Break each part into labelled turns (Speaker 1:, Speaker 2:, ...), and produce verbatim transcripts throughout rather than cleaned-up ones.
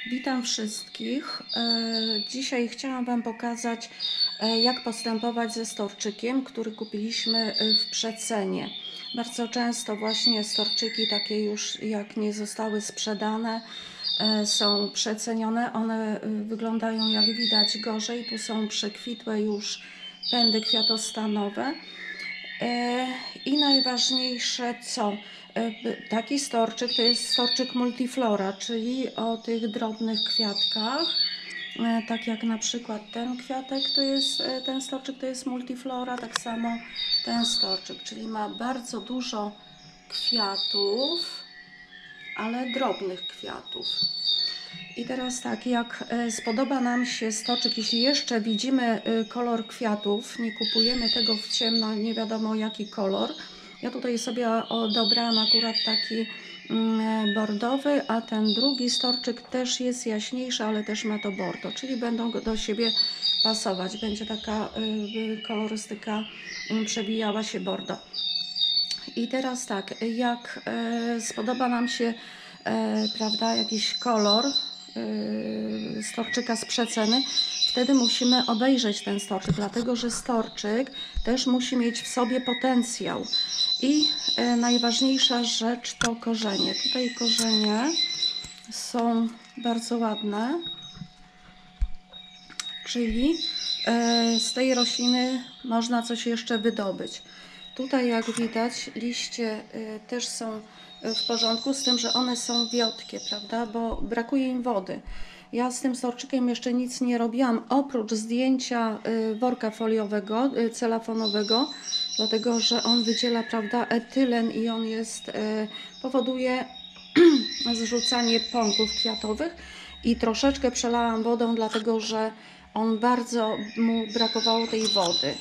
Speaker 1: Witam wszystkich. Dzisiaj chciałam Wam pokazać, jak postępować ze storczykiem, który kupiliśmy w przecenie. Bardzo często właśnie storczyki takie już jak nie zostały sprzedane są przecenione. One wyglądają jak widać gorzej. Tu są przekwitłe już pędy kwiatostanowe. I najważniejsze co? Taki storczyk to jest storczyk multiflora, czyli o tych drobnych kwiatkach, tak jak na przykład ten kwiatek to jest, ten storczyk to jest multiflora, tak samo ten storczyk, czyli ma bardzo dużo kwiatów, ale drobnych kwiatów. I teraz tak, jak spodoba nam się storczyk, jeśli jeszcze widzimy kolor kwiatów, nie kupujemy tego w ciemno, nie wiadomo jaki kolor. Ja tutaj sobie dobrałam akurat taki bordowy, a ten drugi storczyk też jest jaśniejszy, ale też ma to bordo, czyli będą do siebie pasować. Będzie taka kolorystyka przebijała się bordo. I teraz tak, jak spodoba nam się prawda, jakiś kolor storczyka z przeceny, wtedy musimy obejrzeć ten storczyk, dlatego że storczyk też musi mieć w sobie potencjał. I najważniejsza rzecz to korzenie. Tutaj korzenie są bardzo ładne, czyli z tej rośliny można coś jeszcze wydobyć. Tutaj jak widać liście też są w porządku, z tym, że one są wiotkie, prawda, bo brakuje im wody. Ja z tym storczykiem jeszcze nic nie robiłam, oprócz zdjęcia worka foliowego, celafonowego, dlatego, że on wydziela, prawda, etylen i on jest, powoduje zrzucanie pąków kwiatowych i troszeczkę przelałam wodą, dlatego, że on bardzo mu brakowało tej wody.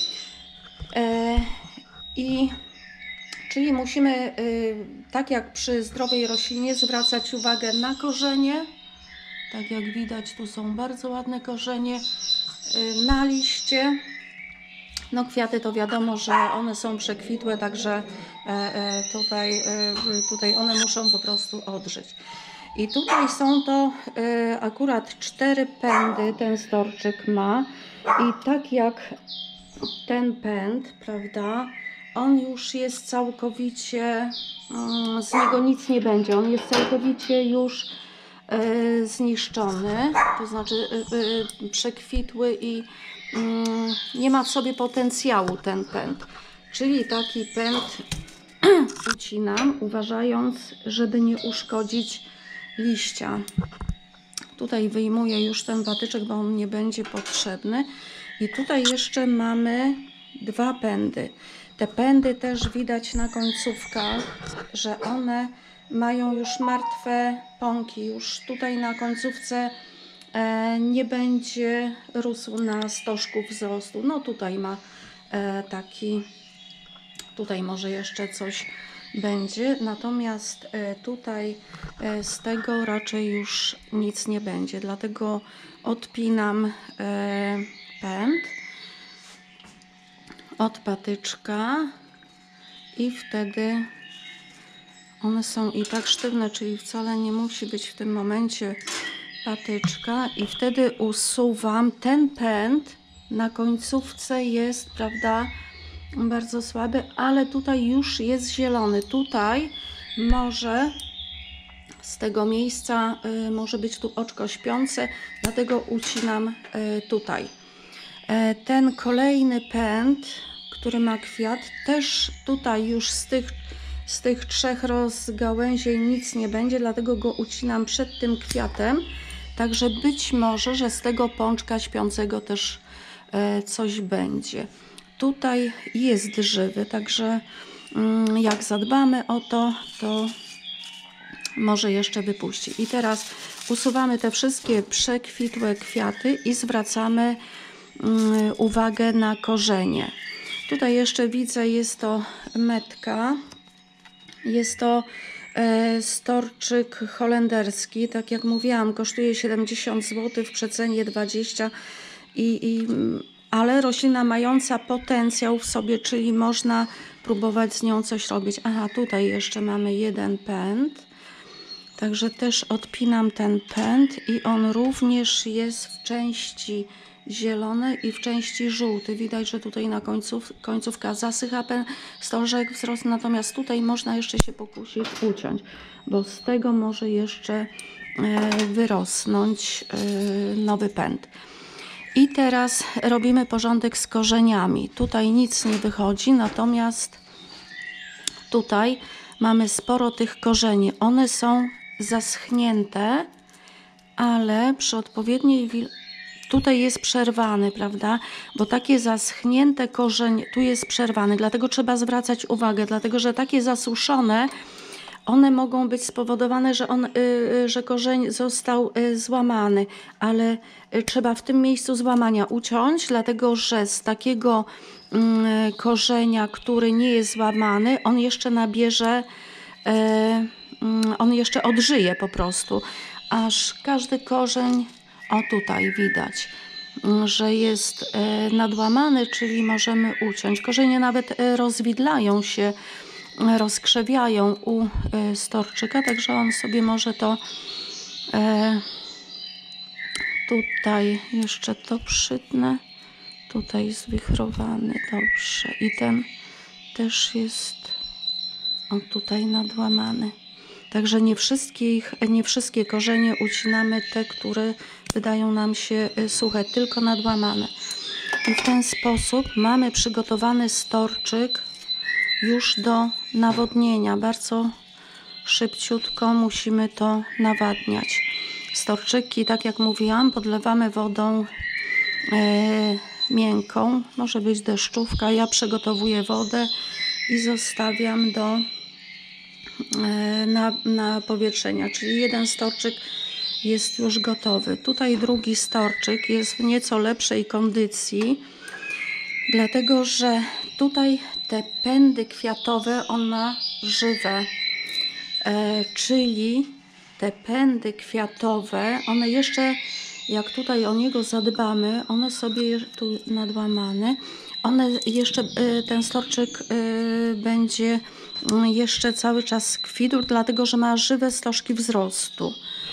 Speaker 1: I czyli musimy, tak jak przy zdrowej roślinie, zwracać uwagę na korzenie. Tak jak widać, tu są bardzo ładne korzenie, na liście. No kwiaty to wiadomo, że one są przekwitłe, także tutaj, tutaj one muszą po prostu odżyć. I tutaj są to akurat cztery pędy ten storczyk ma i tak jak ten pęd, prawda, on już jest całkowicie, z niego nic nie będzie, on jest całkowicie już y, zniszczony, to znaczy y, y, przekwitły i y, nie ma w sobie potencjału ten pęd. Czyli taki pęd ucinam, uważając, żeby nie uszkodzić liścia. Tutaj wyjmuję już ten patyczek, bo on nie będzie potrzebny. I tutaj jeszcze mamy dwa pędy. Te pędy też widać na końcówkach, że one mają już martwe pąki. Już tutaj na końcówce e, nie będzie rósł na stożku wzrostu. No tutaj ma e, taki, tutaj może jeszcze coś będzie, natomiast tutaj z tego raczej już nic nie będzie, dlatego odpinam pęd od patyczka i wtedy one są i tak sztywne, czyli wcale nie musi być w tym momencie patyczka i wtedy usuwam ten pęd. Na końcówce jest, prawda, bardzo słaby, ale tutaj już jest zielony. Tutaj może z tego miejsca y, może być tu oczko śpiące, dlatego ucinam y, tutaj. E, ten kolejny pęd, który ma kwiat, też tutaj już z tych, z tych trzech rozgałęziej nic nie będzie, dlatego go ucinam przed tym kwiatem. Także być może, że z tego pączka śpiącego też y, coś będzie. Tutaj jest żywy, także jak zadbamy o to, to może jeszcze wypuści. I teraz usuwamy te wszystkie przekwitłe kwiaty i zwracamy uwagę na korzenie. Tutaj jeszcze widzę, jest to metka, jest to storczyk holenderski, tak jak mówiłam, kosztuje siedemdziesiąt złotych, w przecenie dwadzieścia i, i ale roślina mająca potencjał w sobie, czyli można próbować z nią coś robić. Aha, tutaj jeszcze mamy jeden pęd. Także też odpinam ten pęd i on również jest w części zielonej i w części żółty. Widać, że tutaj na końców, końcówka zasycha stożek, wzrost, natomiast tutaj można jeszcze się pokusić uciąć, bo z tego może jeszcze e, wyrosnąć e, nowy pęd. I teraz robimy porządek z korzeniami. Tutaj nic nie wychodzi, natomiast tutaj mamy sporo tych korzeni. One są zaschnięte, ale przy odpowiedniej wilgotności tutaj jest przerwany, prawda? Bo takie zaschnięte korzenie, tu jest przerwany, dlatego trzeba zwracać uwagę, dlatego że takie zasuszone, one mogą być spowodowane, że, on, yy, że korzeń został yy, złamany, ale yy, trzeba w tym miejscu złamania uciąć, dlatego że z takiego yy, korzenia, który nie jest złamany, on jeszcze nabierze, yy, yy, on jeszcze odżyje po prostu, aż każdy korzeń, o tutaj widać, że jest yy, nadłamany, czyli możemy uciąć. Korzenie nawet yy, rozwidlają się, rozkrzewiają u y, storczyka, także on sobie może to e, tutaj jeszcze to przytnę, tutaj zwichrowany, dobrze, i ten też jest on tutaj nadłamany. Także nie wszystkich, nie wszystkie korzenie ucinamy, te, które wydają nam się suche, tylko nadłamane. I w ten sposób mamy przygotowany storczyk już do nawodnienia. Bardzo szybciutko musimy to nawadniać. Storczyki, tak jak mówiłam, podlewamy wodą e, miękką. Może być deszczówka. Ja przygotowuję wodę i zostawiam do e, na, na powietrzenia. Czyli jeden storczyk jest już gotowy. Tutaj drugi storczyk jest w nieco lepszej kondycji, dlatego że tutaj te pędy kwiatowe on ma żywe, e, czyli te pędy kwiatowe, one jeszcze, jak tutaj o niego zadbamy, one sobie tu nadłamane, one jeszcze, e, ten storczyk e, będzie jeszcze cały czas kwitł, dlatego że ma żywe stożki wzrostu.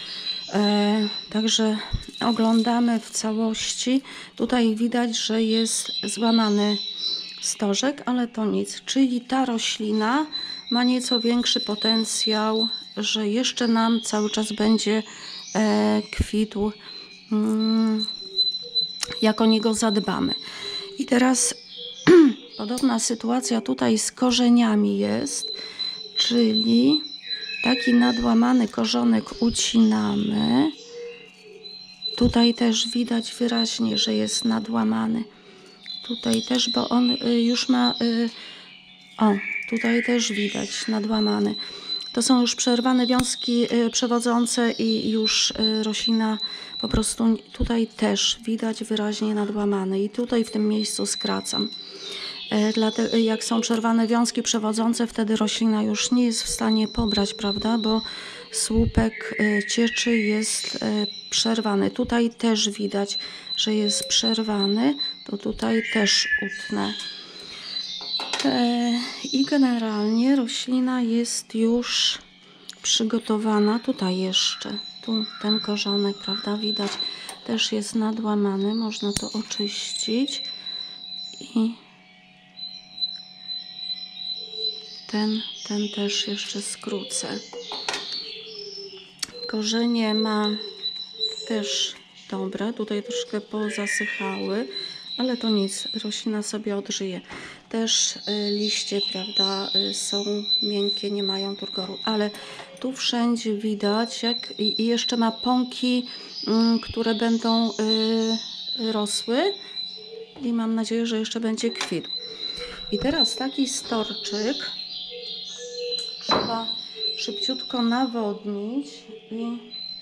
Speaker 1: E, także oglądamy w całości. Tutaj widać, że jest złamany stożek, ale to nic. Czyli ta roślina ma nieco większy potencjał, że jeszcze nam cały czas będzie e, kwitł, mm, jak o niego zadbamy. I teraz podobna sytuacja tutaj z korzeniami jest, czyli taki nadłamany korzonek ucinamy. Tutaj też widać wyraźnie, że jest nadłamany. Tutaj też, bo on już ma, o, tutaj też widać nadłamany. To są już przerwane wiązki przewodzące i już roślina po prostu tutaj też widać wyraźnie nadłamany. I tutaj w tym miejscu skracam. Dlatego jak są przerwane wiązki przewodzące, wtedy roślina już nie jest w stanie pobrać, prawda, bo słupek cieczy jest przerwany. Tutaj też widać, że jest przerwany, to tutaj też utnę. I generalnie roślina jest już przygotowana. Tutaj jeszcze, tu ten korzonek, prawda, widać, też jest nadłamany, można to oczyścić i ten, ten też jeszcze skrócę. Korzenie ma też dobre, tutaj troszkę pozasychały, ale to nic, roślina sobie odżyje. Też y, liście, prawda, y, są miękkie, nie mają turgoru, ale tu wszędzie widać, jak i, i jeszcze ma pąki, y, które będą y, rosły i mam nadzieję, że jeszcze będzie kwitł. I teraz taki storczyk trzeba szybciutko nawodnić i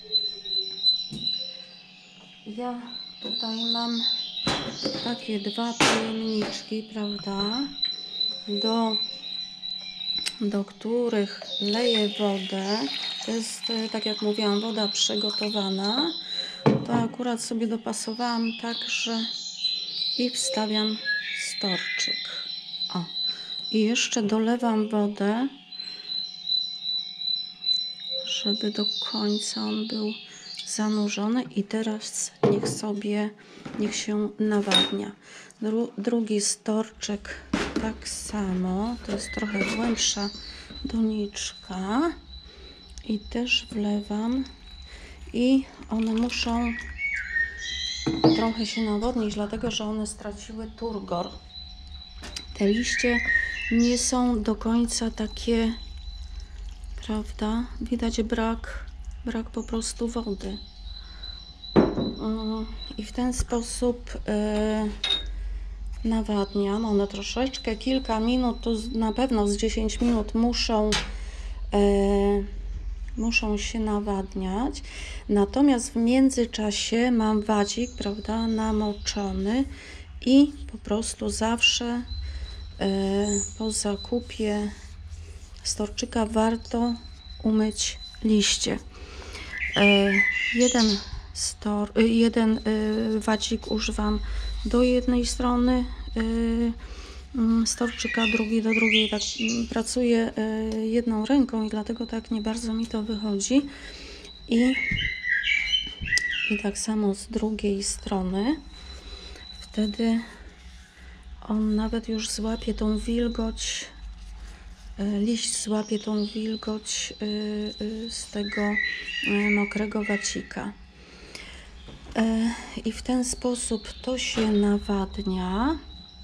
Speaker 1: ja tutaj mam takie dwa pojemniczki, prawda, do, do których leję wodę. To jest, tak jak mówiłam, woda przygotowana. To akurat sobie dopasowałam tak, że i wstawiam storczyk. O, i jeszcze dolewam wodę, żeby do końca on był zanurzony i teraz niech sobie, niech się nawadnia. Dru, drugi storczyk tak samo, to jest trochę głębsza doniczka i też wlewam i one muszą trochę się nawodnić, dlatego że one straciły turgor. Te liście nie są do końca takie, prawda? Widać brak, brak po prostu wody. I w ten sposób yy, nawadniam. One troszeczkę, kilka minut, to na pewno z dziesięć minut muszą, yy, muszą się nawadniać. Natomiast w międzyczasie mam wadzik, prawda, namoczony i po prostu zawsze yy, po zakupie storczyka warto umyć liście. Yy, jeden Stor, jeden y, wadzik używam do jednej strony y, y, storczyka, drugi do drugiej. Tak y, pracuję y, jedną ręką i dlatego tak nie bardzo mi to wychodzi. I, i tak samo z drugiej strony. Wtedy on nawet już złapie tą wilgoć, y, liść złapie tą wilgoć y, y, z tego y, mokrego wacika. I w ten sposób to się nawadnia.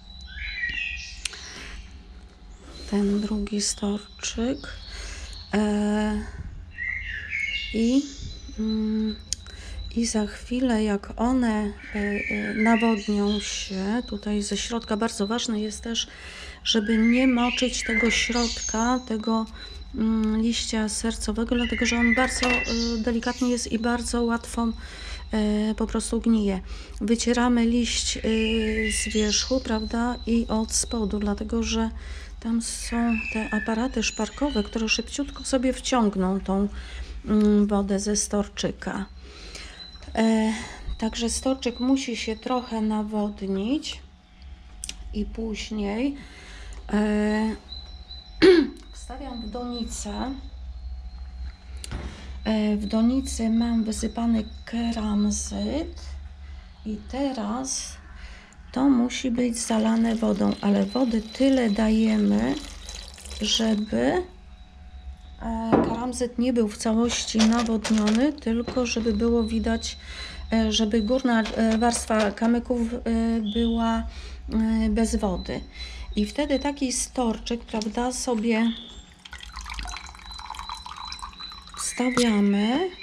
Speaker 1: Ten drugi storczyk. I, i za chwilę, jak one nawodnią się, tutaj ze środka, bardzo ważne jest też, żeby nie moczyć tego środka, tego liścia sercowego, dlatego że on bardzo delikatny jest i bardzo łatwo po prostu gnije. Wycieramy liść z wierzchu, prawda, i od spodu, dlatego że tam są te aparaty szparkowe, które szybciutko sobie wciągną tą wodę ze storczyka. Także storczyk musi się trochę nawodnić i później wstawiam w donicę. W donicy mam wysypany keramzyt i teraz to musi być zalane wodą, ale wody tyle dajemy, żeby keramzyt nie był w całości nawodniony, tylko żeby było widać, żeby górna warstwa kamyków była bez wody. I wtedy taki storczyk, prawda, sobie wstawiamy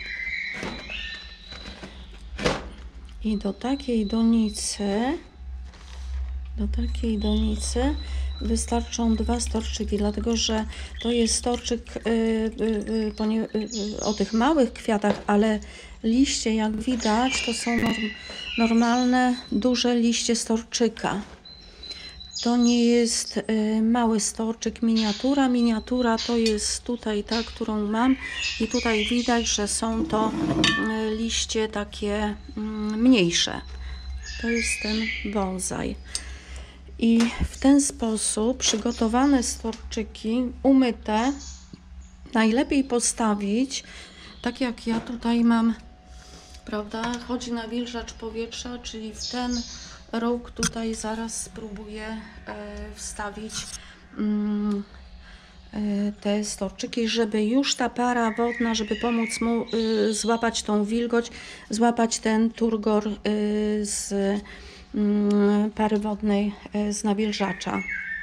Speaker 1: i do takiej donicy, do takiej donicy wystarczą dwa storczyki, dlatego że to jest storczyk yy, yy, yy, o tych małych kwiatach, ale liście, jak widać, to są norm, normalne, duże liście storczyka. To nie jest y, mały storczyk, miniatura. Miniatura to jest tutaj ta, którą mam i tutaj widać, że są to y, liście takie y, mniejsze. To jest ten bonsai. I w ten sposób przygotowane storczyki umyte najlepiej postawić, tak jak ja tutaj mam, prawda, chodzi nawilżacz powietrza, czyli w ten róg tutaj zaraz spróbuję e, wstawić mm, e, te storczyki, żeby już ta para wodna, żeby pomóc mu y, złapać tą wilgoć, złapać ten turgor y, z y, pary wodnej y, z nawilżacza.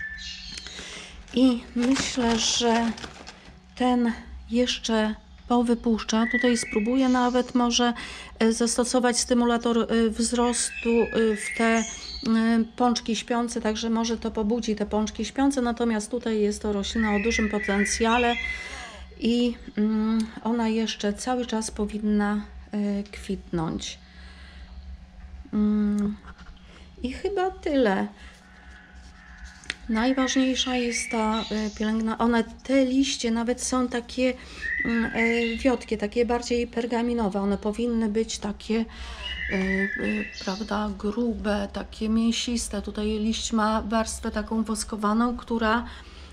Speaker 1: I myślę, że ten jeszcze powypuszcza. Tutaj spróbuję nawet może zastosować stymulator wzrostu w te pączki śpiące, także może to pobudzi te pączki śpiące, natomiast tutaj jest to roślina o dużym potencjale i ona jeszcze cały czas powinna kwitnąć. I chyba tyle. Najważniejsza jest ta pielęgnacja. One, te liście nawet są takie wiotkie, takie bardziej pergaminowe. One powinny być takie, prawda, grube, takie mięsiste. Tutaj liść ma warstwę taką woskowaną, która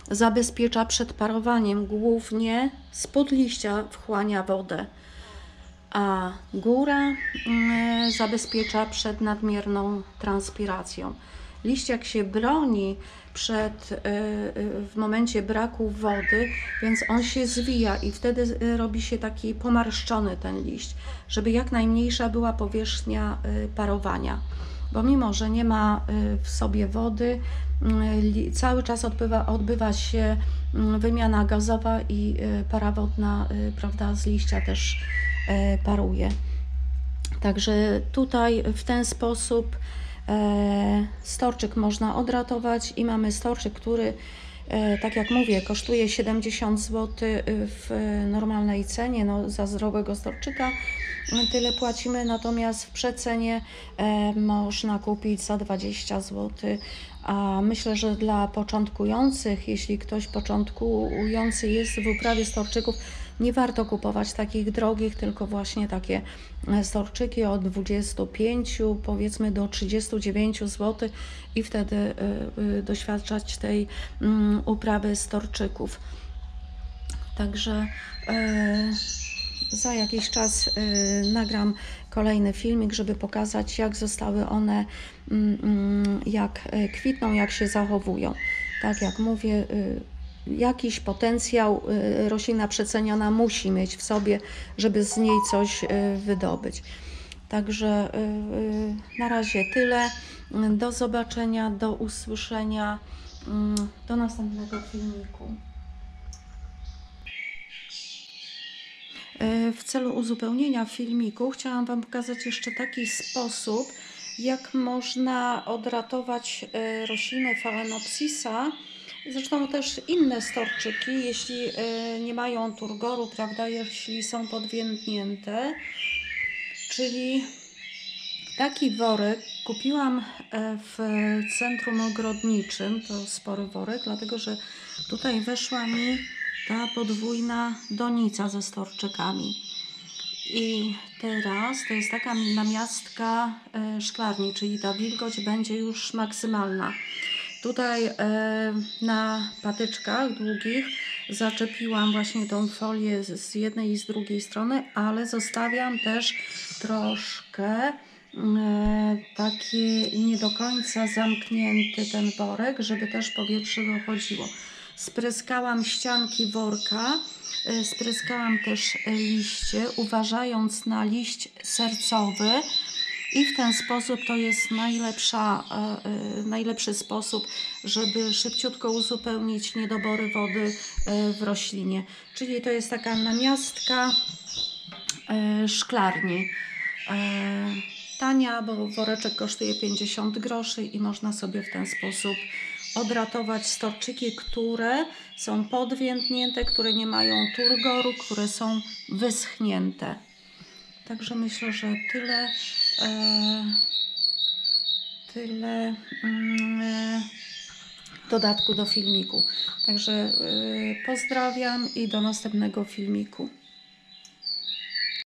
Speaker 1: zabezpiecza przed parowaniem, głównie spód liścia wchłania wodę, a góra y, zabezpiecza przed nadmierną transpiracją. Liściak się broni przed, y, y, w momencie braku wody, więc on się zwija i wtedy y, robi się taki pomarszczony ten liść, żeby jak najmniejsza była powierzchnia y, parowania. Bo mimo, że nie ma y, w sobie wody, y, cały czas odbywa, odbywa się y, wymiana gazowa i y, para wodna, y, prawda, z liścia też y, paruje. Także tutaj w ten sposób e, storczyk można odratować i mamy storczyk, który, e, tak jak mówię, kosztuje siedemdziesiąt złotych w normalnej cenie, no, za zdrowego storczyka tyle płacimy, natomiast w przecenie e, można kupić za dwadzieścia złotych, a myślę, że dla początkujących, jeśli ktoś początkujący jest w uprawie storczyków, nie warto kupować takich drogich, tylko właśnie takie storczyki od dwudziestu pięciu, powiedzmy do trzydziestu dziewięciu złotych i wtedy y, y, doświadczać tej y, uprawy storczyków. Także y, za jakiś czas y, nagram kolejny filmik, żeby pokazać, jak zostały one, y, y, jak kwitną, jak się zachowują. Tak jak mówię, y, jakiś potencjał y, roślina przeceniona musi mieć w sobie, żeby z niej coś y, wydobyć. Także y, y, na razie tyle. Do zobaczenia, do usłyszenia, y, do następnego filmiku. Y, w celu uzupełnienia filmiku chciałam Wam pokazać jeszcze taki sposób, jak można odratować y, rośliny Phalaenopsisa. Zresztą też inne storczyki, jeśli y, nie mają turgoru, prawda, jeśli są podwiędnięte. Czyli taki worek kupiłam w centrum ogrodniczym, to spory worek, dlatego że tutaj weszła mi ta podwójna donica ze storczykami. I teraz to jest taka namiastka szklarni, czyli ta wilgoć będzie już maksymalna. Tutaj e, na patyczkach długich zaczepiłam właśnie tą folię z jednej i z drugiej strony, ale zostawiam też troszkę e, taki nie do końca zamknięty ten worek, żeby też powietrze dochodziło. Spryskałam ścianki worka, e, spryskałam też liście, uważając na liść sercowy. I w ten sposób to jest najlepsza, e, najlepszy sposób, żeby szybciutko uzupełnić niedobory wody e, w roślinie. Czyli to jest taka namiastka e, szklarni. E, tania, bo woreczek kosztuje pięćdziesiąt groszy i można sobie w ten sposób odratować storczyki, które są podwiędnięte, które nie mają turgoru, które są wyschnięte. Także myślę, że tyle, e, tyle e, dodatku do filmiku. Także e, pozdrawiam i do następnego filmiku.